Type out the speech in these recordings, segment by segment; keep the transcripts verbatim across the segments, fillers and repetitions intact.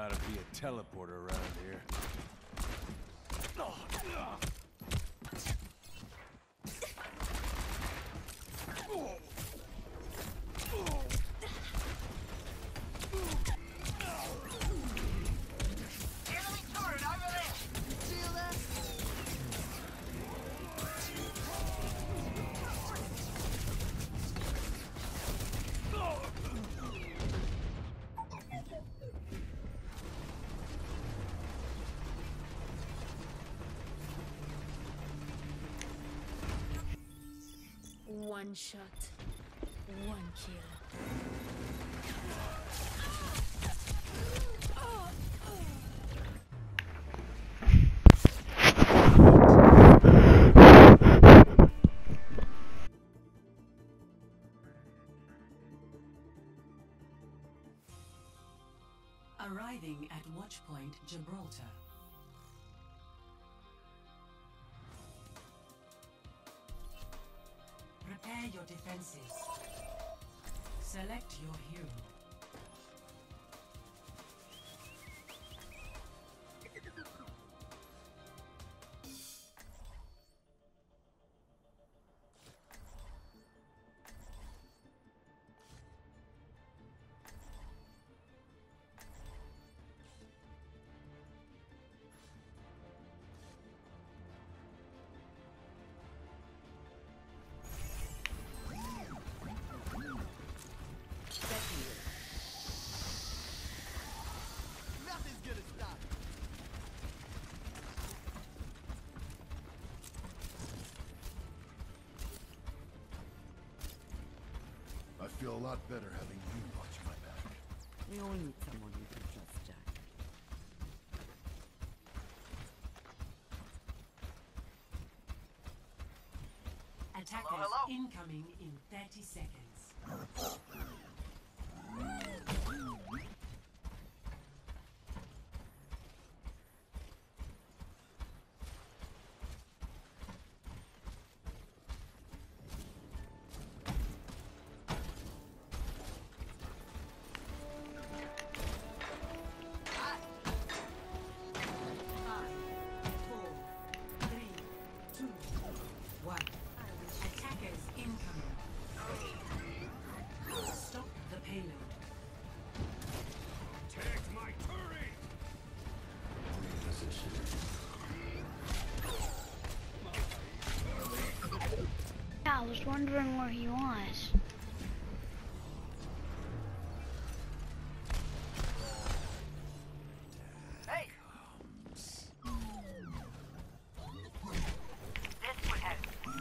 gotta be a teleporter around here. One shot, one kill. Arriving at Watchpoint Gibraltar. Prepare your defenses. Select your hero. I feel a lot better having you watch my back. We all need someone who can trust Jack. Attackers hello, hello. incoming in thirty seconds. I was wondering where he was. Hey! This would help.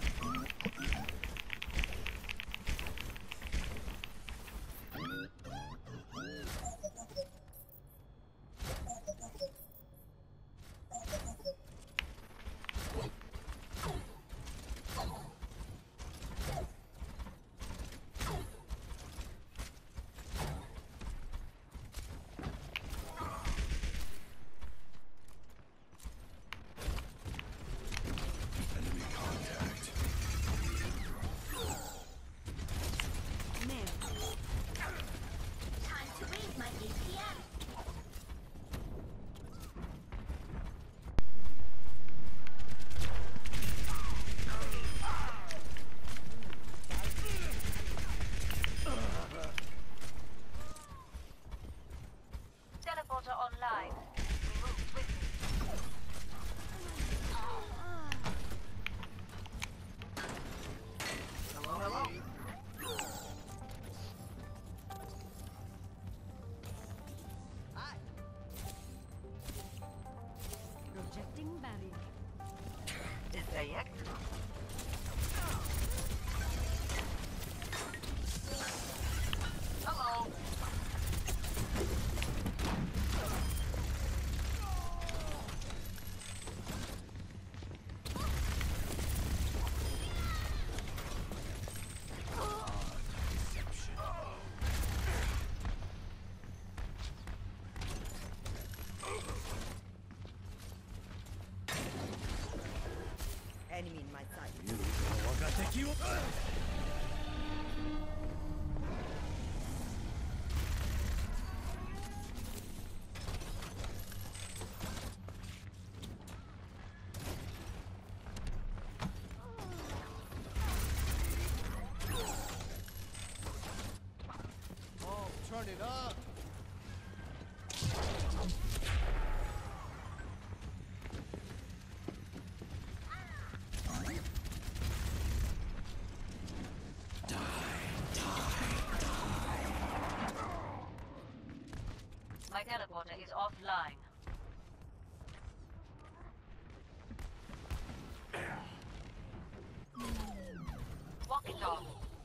Teleporter online. Move quickly. Hello, hello. Hi. Projecting barrier. Is there yet? Hello. Enemy in my sight. Turn it up! My teleporter is offline. Walk it off.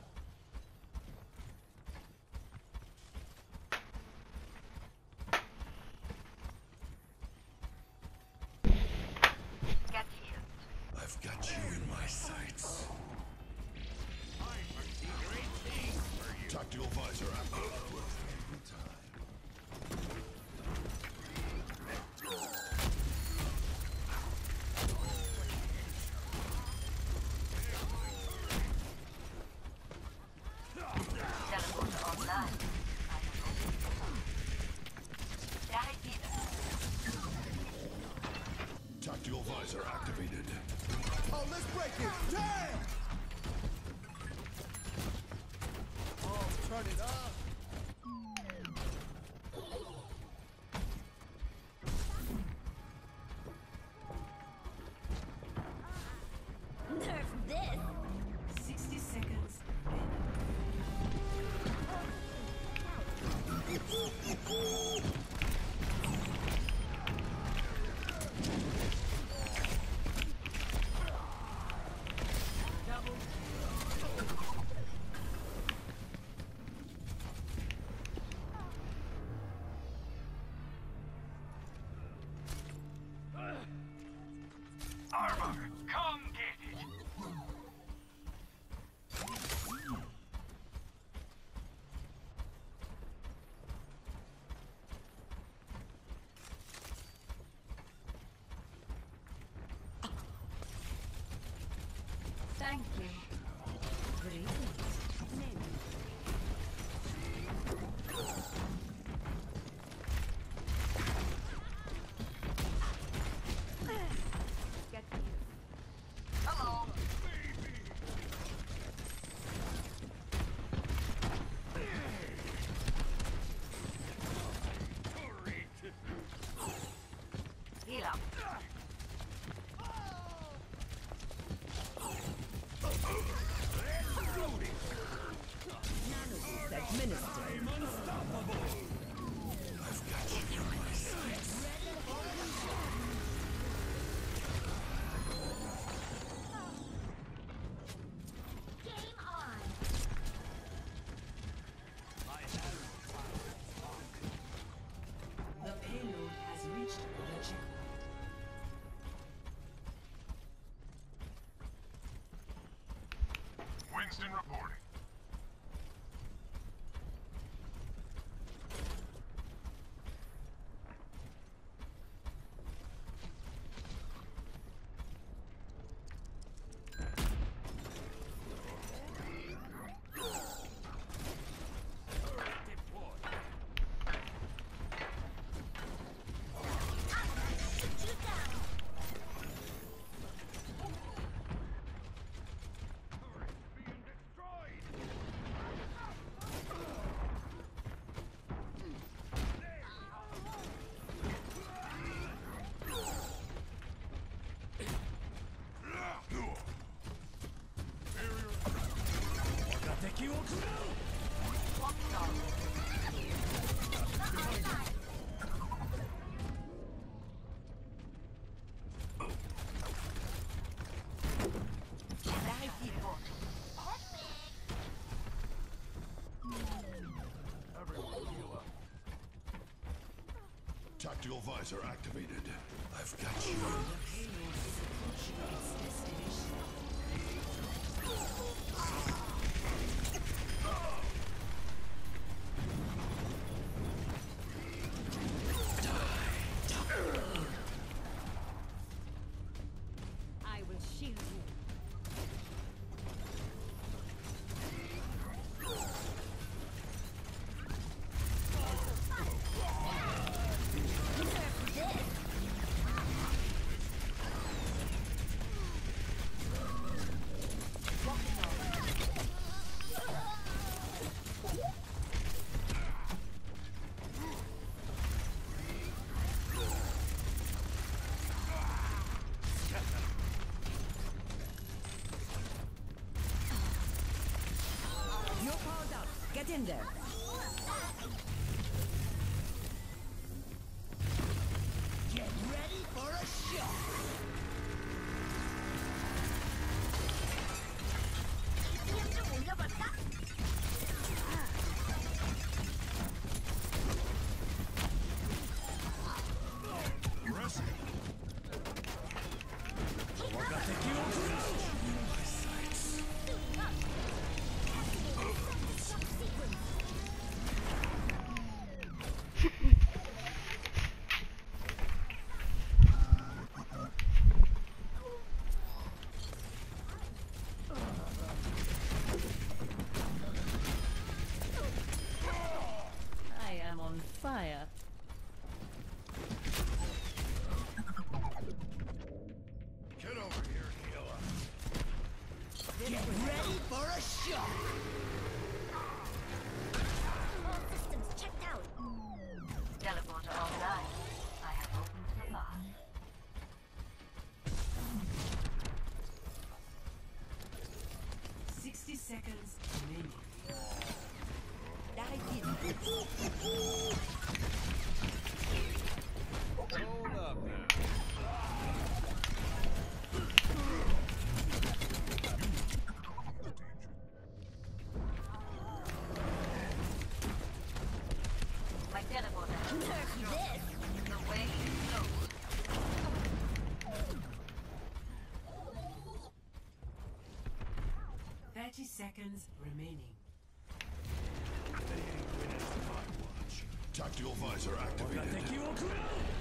Get healed. I've got you in my sights. Tactical visor active. Every time. Teleporter online. Direct healer. Tactical visor activated. Oh, let's break it! Damn! Oh, turn it up! Nerf this! sixty seconds. Armor, come get it! Thank you. Greetings. Name. Get here. Hello! Heal up. Administered. I've got you in my sights. The payload has reached the checkpoint. Winston reporting. Tactical visor activated. I've got you. Payload is approaching its destination. I will shield you. Get in there. Get ready for a shot. I am on fire. Get over here, healer. Get ready for a shot. All systems checked out. Teleporter online. I have opened the path. Sixty seconds remaining. Hold up now. My teleporter. Nerf this. The way is closed. Thirty seconds remaining. Tactical visor activated.